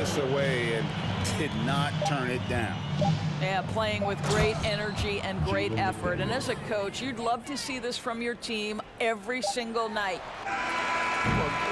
this away and did not turn it down. Yeah, playing with great energy and great effort. And as a coach, you'd love to see this from your team every single night. Well,